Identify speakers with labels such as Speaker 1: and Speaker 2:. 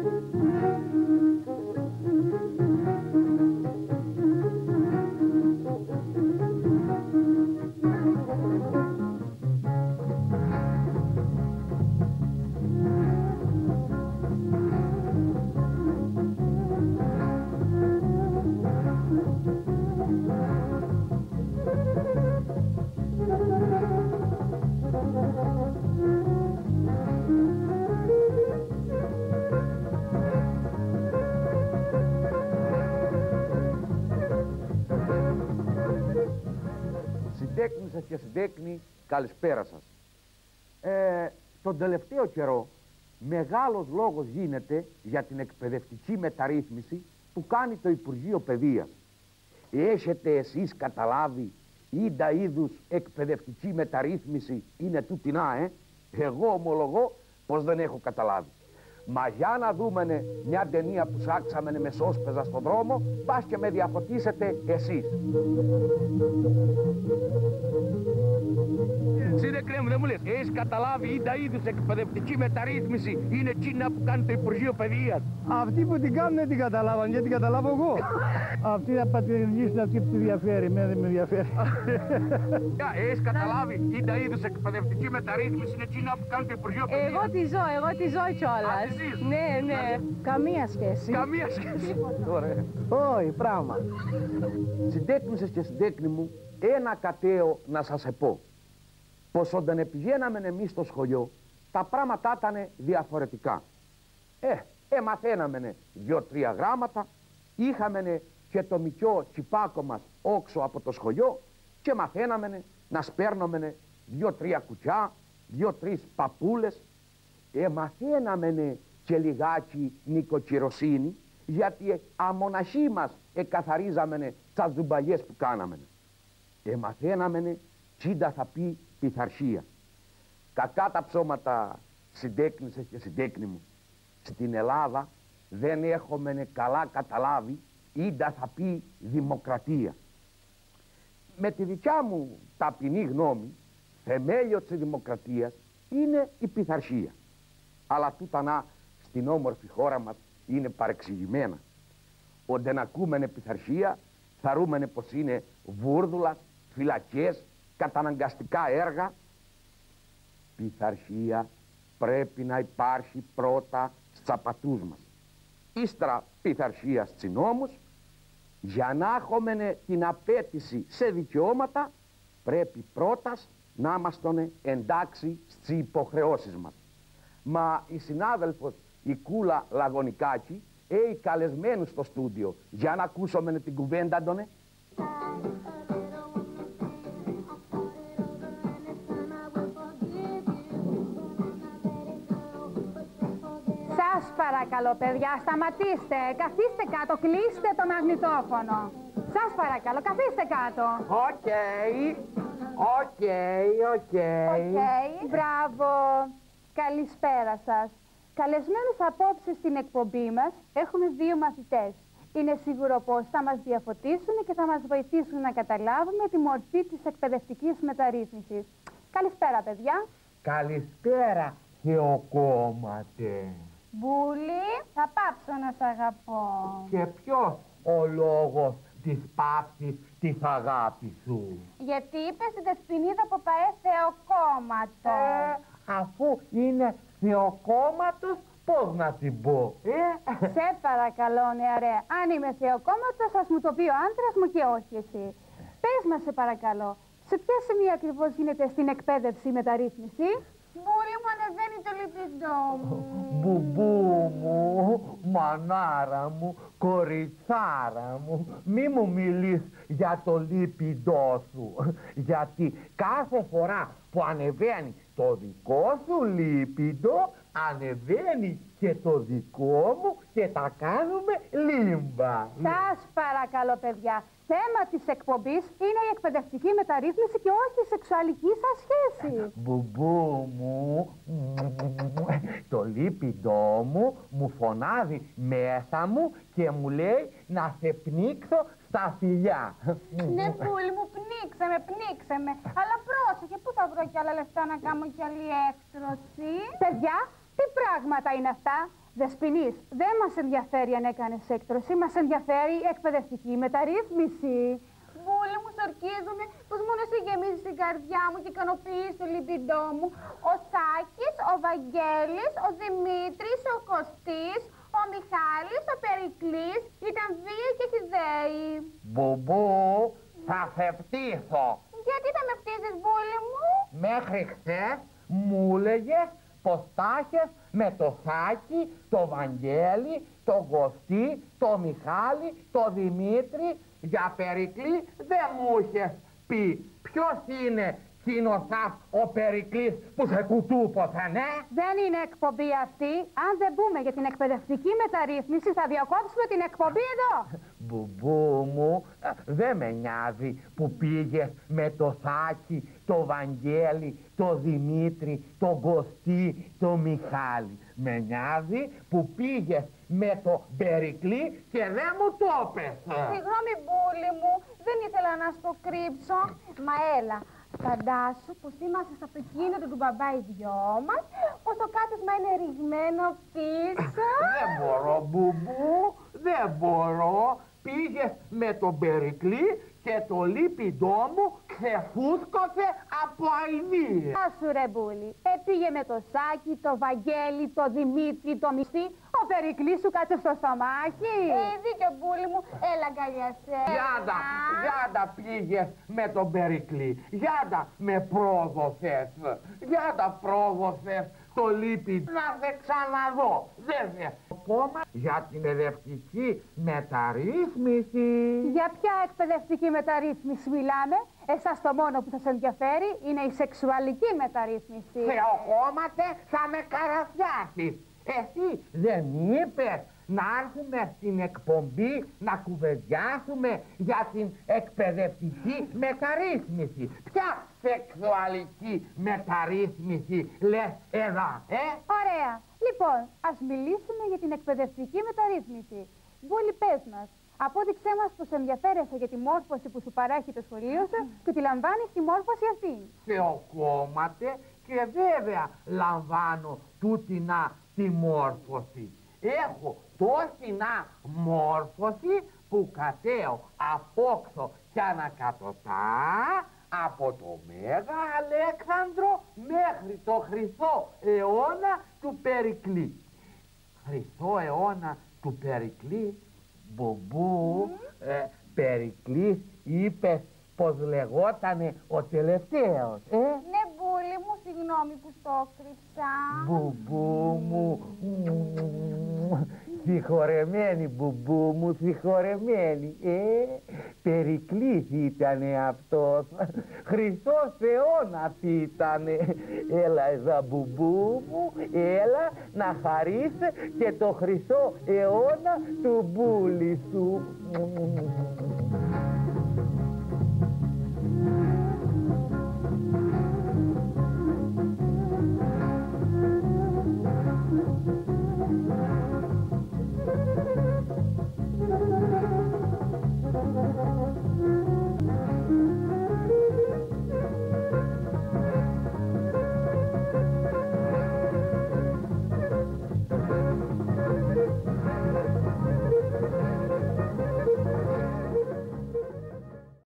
Speaker 1: Συντέκνησες και συντέκνοι, καλησπέρα σας. Τον τελευταίο καιρό μεγάλος λόγος γίνεται για την εκπαιδευτική μεταρρύθμιση που κάνει το Υπουργείο Παιδείας. Έχετε εσείς καταλάβει ίντα είδους εκπαιδευτική μεταρρύθμιση είναι τούτινά, Εγώ ομολογώ πως δεν έχω καταλάβει. Μα για να δούμε μια ταινία που σάξαμε με σώσπεζα στον δρόμο, πας και με διαφωτίσετε εσείς. Σύντεχνε μου, δεν μου λες, έχεις καταλάβει ίντα είδους εκπαιδευτική μεταρρύθμιση είναι εκείνα που κάνει το Υπουργείο Παιδείας?
Speaker 2: Αυτοί που την κάνουν δεν την καταλάβαν, γιατί την καταλάβω εγώ. Αυτοί θα πατηρουργήσουν αυτή που τη διαφέρει, εμένα δεν με ενδιαφέρει.
Speaker 1: Έχεις καταλάβει ίντα είδους εκπαιδευτική μεταρρύθμιση είναι εκείνα που κάνει το Υπουργείο Παιδείας?
Speaker 3: Εγώ τη ζω κιόλας. Ναι. Καμία σχέση.
Speaker 1: Καμία σχέση. Ωραία.
Speaker 2: Όχι, πράγμα.
Speaker 1: Συντέκνησες και συντέκνοι μου, ένα κατέο να σας πω. Πως όταν πηγαίναμε εμείς στο σχολείο, τα πράγματα ήταν διαφορετικά. Μαθαίναμε 2-3 γράμματα, είχαμε και το μικρό τσιπάκο μας όξω από το σχολείο και μαθαίναμε να σπέρνουμε 2-3 κουτσιά, 2-3 παπούλες. Μαθαίναμε και λιγάκι νοικοκυροσύνη, γιατί αμοναχή μας εκαθαρίζαμε τα ζουμπαλιές που κάναμε. Μαθαίναμε τσίντα θα πει πειθαρχία. Κακά τα ψώματα, συντέκνησες και συντέκνοι μου. Στην Ελλάδα δεν έχουμε καλά καταλάβει ίντα θα πει δημοκρατία. Με τη δικιά μου ταπεινή γνώμη, θεμέλιο της δημοκρατίας είναι η πειθαρχία. Αλλά τούτα στην όμορφη χώρα μας είναι παρεξηγημένα. Όταν ακούμενε πειθαρχία, θαρούμενε πως είναι βούρδουλας, φυλακές, καταναγκαστικά έργα. Πειθαρχία πρέπει να υπάρχει πρώτα στους απατούς μας. Ύστερα πειθαρχία στους νόμους. Για να έχουμε την απέτηση σε δικαιώματα, πρέπει πρώτας να είμαστε εντάξει στις υποχρεώσεις μας. Μα η συνάδελφος η Κούλα Λαγωνικάκη έχει καλεσμένους στο στούντιο. Για να ακούσουμε την κουβέντα τονε.
Speaker 3: Σας παρακαλώ παιδιά, σταματήστε, καθίστε κάτω, κλείστε το μαγνητόφωνο. Σας παρακαλώ, καθίστε κάτω.
Speaker 1: Οκ,
Speaker 3: μπράβο. Καλησπέρα σας. Καλεσμένους απόψε στην εκπομπή μας έχουμε 2 μαθητές. Είναι σίγουρο πως θα μας διαφωτίσουν και θα μας βοηθήσουν να καταλάβουμε τη μορφή της εκπαιδευτικής μεταρρύθμισης. Καλησπέρα παιδιά.
Speaker 1: Καλησπέρα Θεοκόματε.
Speaker 3: Μπούλη, θα πάψω να σ' αγαπώ.
Speaker 1: Και ποιος ο λόγος της πάψης της αγάπης σου?
Speaker 3: Γιατί είπες την Δεσποινίδα Ποπαέ Θεοκόμματο.
Speaker 1: Αφού είναι Θεοκόμματος, πώς να την πω,
Speaker 3: Σε παρακαλώ νεαρέ, αν είμαι Θεοκόμματος ας μου το πει ο άντρας μου και όχι εσύ. Πες μας σε παρακαλώ, σε ποια σημεία ακριβώς γίνεται στην εκπαίδευση η μεταρρύθμιση? Μπούλη μου, ανεβαίνει το λιπηντό μου.
Speaker 1: Μπουμπού μου, μανάρα μου, κοριτσάρα μου, μη μου μιλείς για το λίπιντό σου. Γιατί κάθε φορά που ανεβαίνει το δικό σου λίπιντο, ανεβαίνει και το δικό μου και τα κάνουμε λίμπα.
Speaker 3: Σας παρακαλώ παιδιά, θέμα της εκπομπής είναι η εκπαιδευτική μεταρρύθμιση και όχι η σεξουαλική σας σχέση.
Speaker 1: Μπουμπού μου, το λίπιντό μου φωνάζει μέσα μου και μου λέει να σε πνίξω στα φιλιά.
Speaker 3: Ναι Πούλη μου, πνίξε με, αλλά πρόσεχε, πού θα βρω κι άλλα λεφτά να κάνω κι άλλη έκτρωση? Παιδιά, τι πράγματα είναι αυτά? Δεσποινής, δεν μας ενδιαφέρει αν έκανες έκτρωση, μας ενδιαφέρει η εκπαιδευτική μεταρρύθμιση. Βούλη μου, σορκίζομαι πως μόνο εσύ γεμίζεις την καρδιά μου και ικανοποιείς το λιμπιντό μου. Ο Σάκης, ο Βαγγέλης, ο Δημήτρης, ο Κωστής, ο Μιχάλης, ο Περικλής ήταν βίαιοι και χυδαίοι.
Speaker 4: Μπουμπού, θα σε φτύσω.
Speaker 3: Γιατί θα με φτύσεις, Βούλη μου?
Speaker 4: Μέχρι χθες μου έλεγες πως θα έχεις με το Σάκη, το Βαγγέλη, τον Κωστή, το Μιχάλη, το Δημήτρη. Για Περικλή δεν μου είχες πει ποιος είναι κοινοσάς ο Περικλής που σε κουτούποσε, ναι.
Speaker 3: Δεν είναι εκπομπή αυτή. Αν δεν μπούμε για την εκπαιδευτική μεταρρύθμιση θα διακόψουμε την εκπομπή εδώ.
Speaker 4: Μπουμπού μου, δεν με νοιάζει που πήγες με το Σάκη, το Βαγγέλη, το Δημήτρη, τον Κωστή, το Μιχάλη. Με νοιάζει που πήγες με το Περικλή και δεν μου το έπες.
Speaker 3: Συγγνώμη, Μπούλη μου, δεν ήθελα να στο κρύψω. Μα έλα, φαντάσου πως είμαστε στο αυτοκίνητο του μπαμπά οι δυο μας, πως το κάθισμα είναι ρηγμένο πίσω.
Speaker 4: Δεν μπορώ, Μπουμπού, δεν μπορώ. Πήγες με τον Περικλή και το λίπιντό μου ξεφούσκωσε από αηδία.
Speaker 3: Άσου ρε Μπούλη, πήγε με το Σάκη, το Βαγγέλη, το Δημήτρη, το Μισθή. Ο Περικλής σου κάτσε στο στομάχι. Δίκιο Μπούλη μου, έλα αγκαλιάσαι.
Speaker 4: Γιάντα πήγες με τον Περικλή. Γιάντα με πρόδωσες. Γιάντα πρόδωσες το λίπι. Να σε ξαναδώ. Δεν θες. Κόμμα για την εκπαιδευτική μεταρρύθμιση.
Speaker 3: Για ποια εκπαιδευτική μεταρρύθμιση μιλάμε? Εσάς το μόνο που σας ενδιαφέρει είναι η σεξουαλική μεταρρύθμιση.
Speaker 4: Θεοκόμματε, θα με καραφιάσεις. Εσύ δεν είπες να έρθουμε στην εκπομπή να κουβεντιάσουμε για την εκπαιδευτική μεταρρύθμιση? Ποια σεξουαλική μεταρρύθμιση λες εδώ,
Speaker 3: Ωραία. Λοιπόν, ας μιλήσουμε για την εκπαιδευτική μεταρρύθμιση. Μπούλη, πες μας. Απόδειξέ μας πως ενδιαφέρεσαι για τη μόρφωση που σου παρέχει το σχολείο σου και ότι λαμβάνεις τη μόρφωση αυτή.
Speaker 4: Θεοκόμματε, και βέβαια λαμβάνω τούτινα τη μόρφωση. Έχω τόσινα μόρφωση που κατέω απόξω κι ανακατοτά από το Μέγα Αλέξανδρο μέχρι το χρυσό αιώνα του Περικλή. Χρυσό αιώνα του Περικλή, Μπουμπού, Περικλής είπες πως λεγότανε ο τελευταίος,
Speaker 3: Ναι, Μπούλη μου, συγγνώμη που στο κρύψα.
Speaker 4: Μπουμπού μου, συγχωρεμένη Μπουμπού μου, συγχωρεμένη. Περικλής ήτανε αυτός, Χριστός αιώνας ήτανε. Έλα εδώ Μπουμπού μου, έλα να χαρείς και το χρυσό αιώνα του Μπούλη σου.